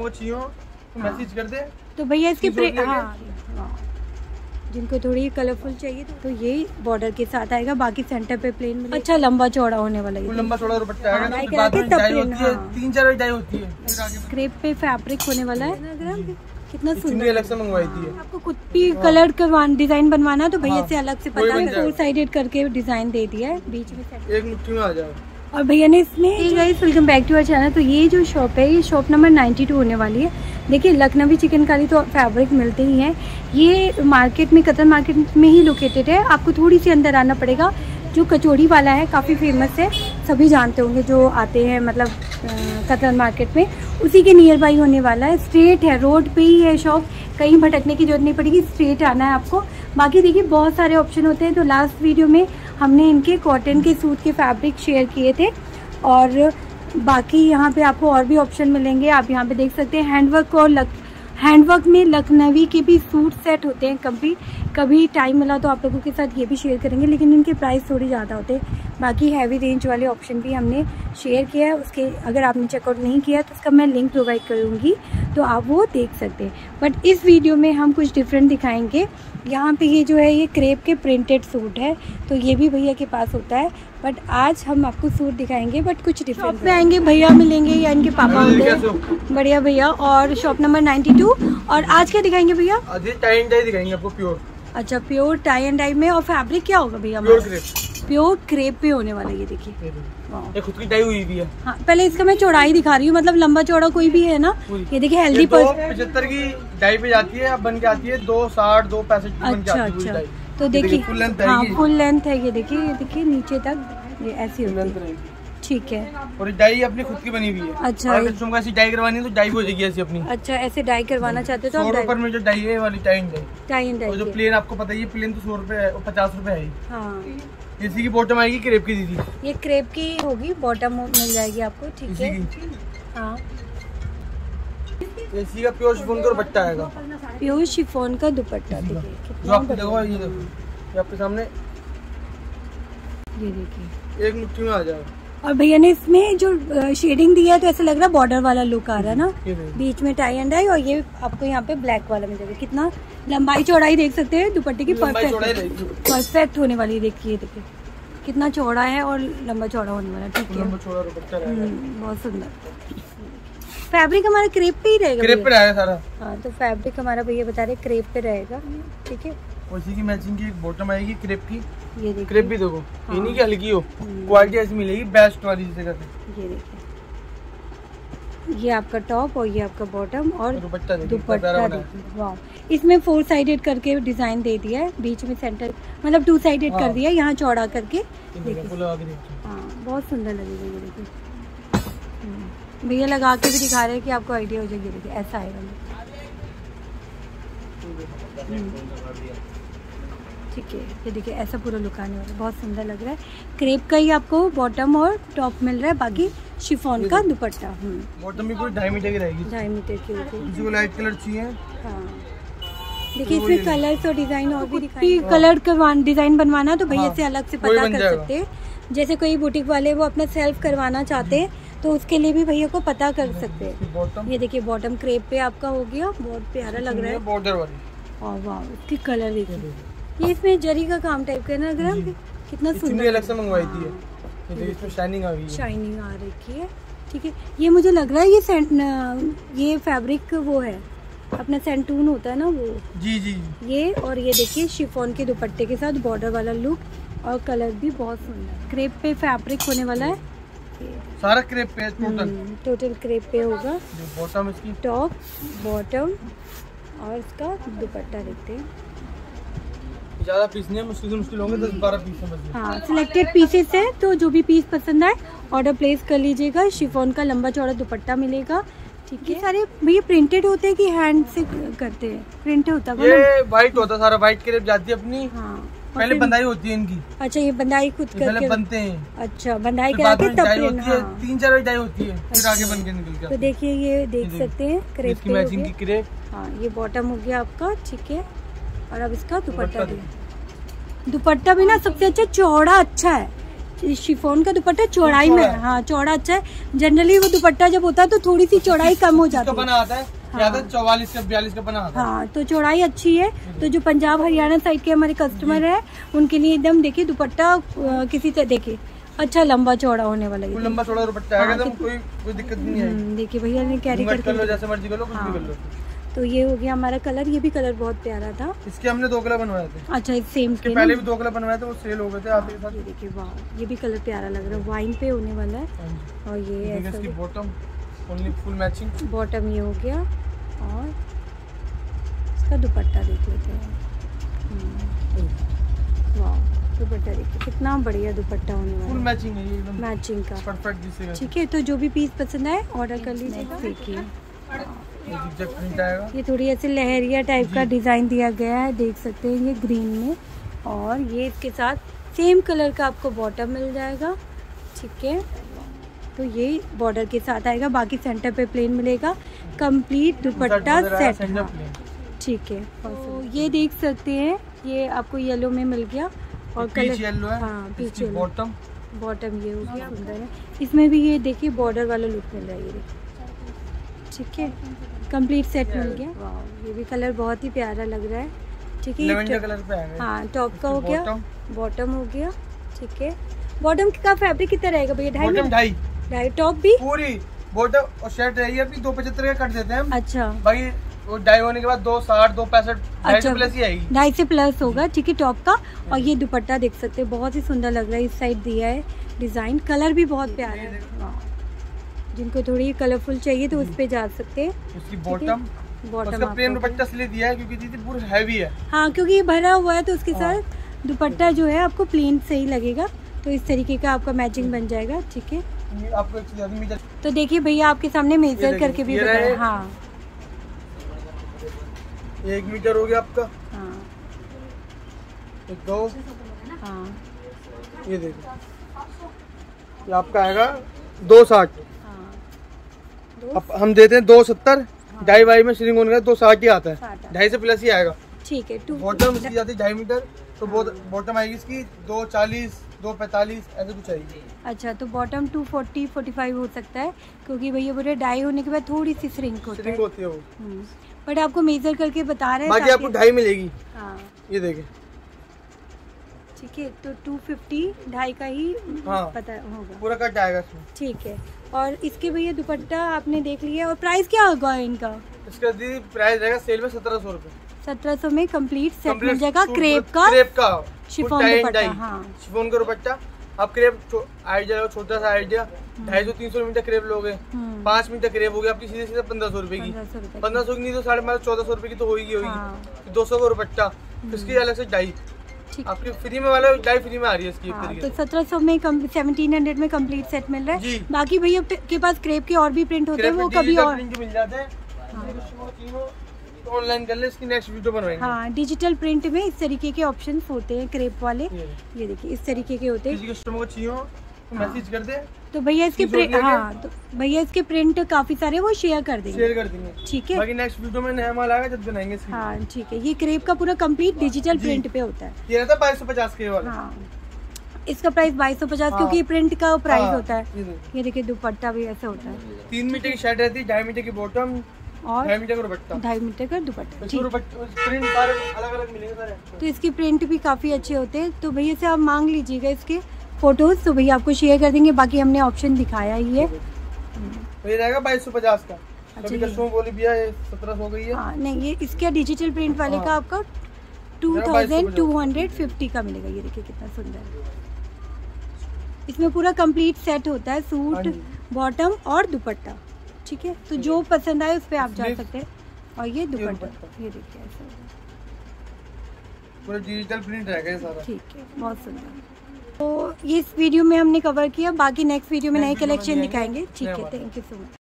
को चाहिए तो मैसेज कर दे। तो भैया इसके जिनको थोड़ी कलरफुल चाहिए तो ये बॉर्डर के साथ आएगा, बाकी सेंटर पे प्लेन में अच्छा लंबा चौड़ा होने वाला है, लंबा चौड़ा दुपट्टा आएगा, 3-4 डाई होती है। क्रेप पे फैब्रिक होने वाला है, कितना सुंदर। अलग से मंगवाई थी। आपको कुछ भी कलर का डिजाइन बनवाना तो भैया से अलग से पता है, 4 साइडेड करके डिजाइन दे दिया है, बीच में एक मुट्ठी में आ जाए। और भैया ने इसमें guys welcome back to our channel. तो ये जो शॉप है ये शॉप नंबर 92 होने वाली है। देखिए लखनवी चिकनकारी तो फैब्रिक मिलते ही हैं, ये मार्केट में कतर मार्केट में ही लोकेटेड है। आपको थोड़ी सी अंदर आना पड़ेगा। जो कचौड़ी वाला है काफ़ी फेमस है, सभी जानते होंगे जो आते हैं मतलब कतर मार्केट में, उसी के नियर बाई होने वाला है। स्ट्रेट है, रोड पे ही है शॉप, कहीं भटकने की जरूरत नहीं पड़ेगी, स्ट्रेट आना है आपको। बाकी देखिए बहुत सारे ऑप्शन होते हैं। तो लास्ट वीडियो में हमने इनके कॉटन के सूट के फैब्रिक शेयर किए थे और बाकी यहाँ पे आपको और भी ऑप्शन मिलेंगे। आप यहाँ पे देख सकते हैं हैंडवर्क और हैंडवर्क में लखनवी के भी सूट सेट होते हैं। कभी टाइम मिला तो आप लोगों के साथ ये भी शेयर करेंगे, लेकिन इनके प्राइस थोड़ी ज़्यादा होते हैं। बाकी हैवी रेंज वाले ऑप्शन भी हमने शेयर किया है, उसके अगर आपने चेकआउट नहीं किया तो उसका मैं लिंक प्रोवाइड करूँगी तो आप वो देख सकते हैं। बट इस वीडियो में हम कुछ डिफरेंट दिखाएंगे। यहाँ पे ये जो है ये क्रेप के प्रिंटेड सूट है, तो ये भी भैया के पास होता है। बट आज हम आपको सूट दिखाएंगे बट कुछ डिफरेंट में आएंगे। भैया मिलेंगे या इनके पापा होते हैं। बढ़िया भैया। और शॉप नंबर 92। और आज क्या दिखाएंगे भैया? टाई एंड डाई दिखाएंगे आपको प्योर। अच्छा प्योर टाई एंड डाई में। और फैब्रिक क्या होगा भैया? प्योर क्रेप पे होने वाला है। ये देखिए ये खुद की डाई हुई भी है। हाँ पहले इसका मैं चौड़ाई दिखा रही हूँ, मतलब लंबा चौड़ा कोई भी है ना। ये देखिए हेल्दी 75 की डाई पे जाती है, अब बन के आती है 260 265। अच्छा तो देखिए हाँ फुल लेंथ है। ये देखिए नीचे तक ये ऐसी होती है। ठीक है। और डाई अपनी खुद की बनी हुई है। अच्छा अगर तुमको ऐसी डाई करवानी है तो डाई हो जाएगी ऐसी अपनी। अच्छा ऐसे डाई करवाना चाहते तो 100 रुपए में जो डाई है वाली टाई एंड डाई। जो प्लेन आपको पता है, ये प्लेन तो 100 रुपए है और 50 रुपए है। हाँ इसी की बॉटम आएगी क्रेप की दीदी। ये क्रेप की होगी, बॉटम मिल जाएगी आपको। ठीक है। हाँ इसी का प्योर शिफॉन का दुपट्टा आएगा। प्योर शिफॉन का दुपट्टा जो आपको देखो ये देखो आपके सामने, ये देखिए एक मुट्ठी में आ जाएगा। और भैया ने इसमें जो शेडिंग दिया है तो ऐसा लग रहा है बॉर्डर वाला लुक आ रहा है ना, बीच में टाई एंड डाई। और ये आपको यहाँ पे ब्लैक वाला मिल जाएगा। कितना लंबाई चौड़ाई देख सकते हैं दुपट्टे की, परफेक्ट होने वाली। देखिए कितना चौड़ा है और लंबा चौड़ा होने वाला। ठीक है बहुत सुंदर। फैब्रिक हमारा क्रेप पे ही रहेगा। क्रेप पे रहेगा सारा। हाँ तो फैब्रिक हमारा भैया बता रहे क्रेप पे रहेगा। ठीक है। उसी की मैचिंग की एक बॉटम आएगी क्रेप की। ये देखिए क्रेप भी देखो ये नहीं कि हल्की हो, क्वालिटी ऐसी मिलेगी बेस्ट वाली जिसे कहते हैं। ये देखिए ये आपका टॉप और ये आपका बॉटम और दुपट्टा देखिए। वाह इसमें 4 साइडेड करके डिजाइन दे दिया है, बीच में सेंटर मतलब 2 साइडेड कर दिया, यहाँ चौड़ा करके। हाँ बहुत सुंदर लगेगा। ये देखिए भैया लगा के भी दिखा रहे हैं कि आपको आइडिया हो जाएगी। देखिए ऐसा आएगा। ठीक है। ये देखिए ऐसा पूरा लुक आने वाला है, बहुत सुंदर लग रहा है। क्रेप का ही आपको बॉटम और टॉप मिल रहा है, बाकी शिफॉन का दुपट्टा। बॉटम भी पूरी 2.5 मीटर की रहेगी। 2.5 मीटर की होगी। इसको लाइट कलर चाहिए। हाँ देखिए इसमें कलर्स और डिजाइन और भी दिखाई। कलर का डिजाइन बनवाना तो भैया से अलग से पता कर सकते हैं। जैसे कोई बुटीक वाले वो अपना सेल्फ करवाना चाहते हैं तो उसके लिए भी भैया को पता कर सकते हैं। ये देखिए बॉटम क्रेप पे आपका हो गया, बहुत प्यारा लग रहा है बॉर्डर वाली। और वाह इसकी कलर देखिए, ये इसमें जरी का काम टाइप का ना लग रहा है, कितना सुंदर। अलग से मंगवाई थी ये, इसमें शाइनिंग आ गई है। शाइनिंग आ रखी है। ठीक है। ये मुझे लग रहा है ये फैब्रिक वो है अपना सेंटून होता है ना वो। जी ये और ये देखिए शिफॉन के दुपट्टे के साथ बॉर्डर वाला लुक और कलर भी बहुत सुंदर। क्रेप पे फैब्रिक होने वाला है, सारा क्रेप पे टोटल क्रेप पे होगा। बॉटम इसकी टॉप बॉटम और इसका दुपट्टा देखते हैं। ज्यादा पीस नहीं है, मुश्किल से मुश्किल होंगे 10-12 पीस समझ। हाँ सिलेक्टेड पीसेस है, तो जो भी पीस पसंद आए ऑर्डर प्लेस कर लीजिएगा। शिफॉन का लंबा चौड़ा दुपट्टा मिलेगा। ठीक है। सारे भैया प्रिंटेड होते हैं कि हैंड से करते हैं? प्रिंट होता है। ये व्हाइट होता है सारा, व्हाइट क्रेप जाती है अपनी। हाँ पहले बंदाई होती है इनकी। अच्छा ये बंदाई खुद करके बनते हैं। अच्छा बंदाई कराते तब प्रिंट। हाँ 3-4 डाई होती है फिर आगे बन के निकलती है। तो देखिए ये देख सकते हैं क्रेप की मैचिंग की क्रेप। हाँ ये बॉटम हो गया आपका। ठीक है। और अब इसका दुपट्टा भी ना सबसे अच्छा चौड़ा अच्छा है, शिफॉन का दुपट्टा चौड़ाई में, हाँ चौड़ा अच्छा है। जनरली वो दुपट्टा जब होता है तो थोड़ी सी चौड़ाई कम हो जाती है। बना आता है 44 से 42 का बना आता है। हाँ तो चौड़ाई अच्छी है। तो जो पंजाब हरियाणा साइड के हमारे कस्टमर है उनके लिए एकदम देखिए दुपट्टा किसी तरह देखिए अच्छा लंबा चौड़ा होने वाला है। लंबा चौड़ा दुपट्टा है, कोई दिक्कत नहीं है। देखिए भैया ने कैरी कर लो, जैसे मर्जी कर लो, कुछ भी कर लो। तो ये हो गया हमारा कलर, ये भी कलर बहुत प्यारा था। इसके हमने 2 कलर बनवाए थे। अच्छा सेम के पहले भी 2 कलर बनवाए थे, वो सेल हो गए थे आपके साथ। ये देखिए वाह, ये भी कलर प्यारा लग रहा है, वाइन पे होने वाला है। और ये ऐसा इसकी bottom only full matching, bottom ये हो गया। और इसका दुपट्टा देख लेते हैं। वाह दुपट्टा देखिए कितना बढ़िया दुपट्टा होने वाला है, फुल मैचिंग है ये एकदम मैचिंग का परफेक्ट दिसेगा। ठीक है, तो जो भी पीस पसंद आए ऑर्डर कर लीजिएगा। देखिए ये थोड़ी ऐसे लहरिया टाइप का डिजाइन दिया गया है, देख सकते हैं ये ग्रीन में। और ये इसके साथ सेम कलर का आपको बॉटम मिल जाएगा। ठीक है, तो ये बॉर्डर के साथ आएगा, बाकी सेंटर पे प्लेन मिलेगा। Complete dupatta set. ठीक है, तो ये देख सकते हैं ये आपको येलो में मिल गया और कलर येलो है। हाँ पीच येलो। बॉटम ये हो गया सुंदर है। इसमें भी ये देखिए बॉर्डर वाला लुक मिल रहा है ये। ठीक है, कंप्लीट सेट मिल गया। वाह ये भी कलर बहुत ही प्यारा लग रहा है। ठीक है, लेवेंडर कलर पे आएगा। हाँ टॉप का हो गया, बॉटम हो गया। ठीक है, बॉटम का फैब्रिक कितना रहेगा भैया? 2.5 टॉप भी पूरी बॉटम और शर्ट रहेगी अपनी 2.75 का कट देते हैं हम। अच्छा भाई वो डाई होने के बाद 2.60 2.65 अच्छा प्लस ही आएगी। 2.5 से प्लस होगा। ठीक है, टॉप का। और ये दुपट्टा देख सकते हैं बहुत ही सुंदर लग रहा है, इस साइड दिया है डिजाइन, कलर भी बहुत प्यारा है। जिनको थोड़ी कलरफुल चाहिए तो उस पे जा सकते हैं। उसकी बॉटम उसका प्लेन दुपट्टा इसलिए दिया है क्योंकि चीज़ पूरी हैवी है। हाँ क्योंकि ये भरा हुआ है तो उसके साथ दुपट्टा जो है आपको प्लेन सही लगेगा, तो इस तरीके का आपका मैचिंग बन जाएगा। ठीक है, आपको एक मीटर तो देखिए भैया आपके सामने मेजर करके भी बताया। हाँ 1 मीटर हो गया आपका। हाँ 2। हाँ ये देखो ये आपका आएगा 2.60। अब हम देते हैं 2.70। ढाई बाई में श्रिंक होने का 2.60 ही आता है, 2.5 से प्लस ही आएगा। ठीक है, बॉटम इसकी जाती है 2.5 मीटर, तो बॉटम आएगी इसकी 2.40 2.45 ऐसे कुछ आएगी। अच्छा, तो बॉटम 240 45 हो सकता है क्योंकि भैया बोले डाई होने के बाद थोड़ी सी श्रिंक होती है वो। बट आपको मेजर करके बता रहे हैं, बाकी आपको 2.5 मिलेगी। हाँ ये देखें। ठीक है, तो 250 2.5 का ही पता होगा, पूरा कट आएगा इसमें। ठीक है, और इसके भैया दुपट्टा आपने देख लिया। और प्राइस क्या होगा इनका? इसका दीदी प्राइस रहेगा सेल में 1700 रुपए। 1700 में कंप्लीट सेट मिल जाएगा। क्रेप का शिफॉन दुपट्टा। हाँ शिफॉन का दुपट्टा। आप क्रेप आइडिया छोटा सा आइडिया 250-300 मीटर क्रेप लोगे, 5 मीटर क्रेप हो गया आपकी सीधे सीधे 1500 रुपए की। 1500 की नहीं तो 1450 रुपए की तो होगी। 200 का दुपट्टा, इसकी अलग से डाई आपकी फ्री में वाला डाई फ्री में आ रही है इसकी। तो 1700 में 1700 में कंप्लीट सेट मिल रहा है। बाकी भैया के पास क्रेप के और भी प्रिंट होते हैं, वो कभी और मिल जाते हैं। ऑनलाइन कर ले, इसकी नेक्स्ट वीडियो बनवाएंगे। हाँ डिजिटल प्रिंट में इस तरीके के ऑप्शंस होते हैं क्रेप वाले। ये देखिए इस तरीके के होते हैं। किसी कस्टमर को चाहिए हो तो मैसेज कर दे, तो भैया इसके प्रिंट तो भैया इसके प्रिंट काफी सारे वो शेयर कर देंगे। ठीक है, बाकी नेक्स्ट वीडियो में नया माल आएगा जब बनाएंगे इसकी। हाँ ठीक है, ये क्रेप का पूरा कंप्लीट डिजिटल प्रिंट पे होता है। ये रहता 2250 के वाला। हाँ इसका प्राइस 2250 क्योंकि प्रिंट का प्राइस होता है। ये देखिए दुपट्टा भी ऐसा होता है। 3 मीटर की शर्ट रहती है, 2.5 मीटर की बॉटम और 2.5 मीटर का दुपट्टा। 2.5 मीटर का दुपट्टा। प्रिंट अलग अलग मिलेंगे सारे। तो इसकी प्रिंट भी काफी अच्छे होते हैं। तो भैया से आप मांग लीजिएगा इसके फोटोज, तो भैया आपको शेयर कर देंगे। बाकी हमने ऑप्शन दिखाया ही है। तो ये रहेगा 2250 का। अभी कस्टमर बोली भैया 1700 हो गई है। हाँ नहीं, ये इसका डिजिटल प्रिंट वाले का आपका 2250 का मिलेगा। ये देखिए कितना सुंदर है। इसमें पूरा कंप्लीट सेट होता है, सूट बॉटम और दुपट्टा। ठीक है, तो जो पसंद आए उस पर आप जा सकते हैं। और ये दुपट्टा ये देखिए ऐसा पूरा डिजिटल प्रिंट रहेगा ये सारा। ठीक है, बहुत सुंदर। तो ये इस वीडियो में हमने कवर किया, बाकी नेक्स्ट वीडियो में नए कलेक्शन दिखाएंगे। ठीक है, थैंक यू सो मच।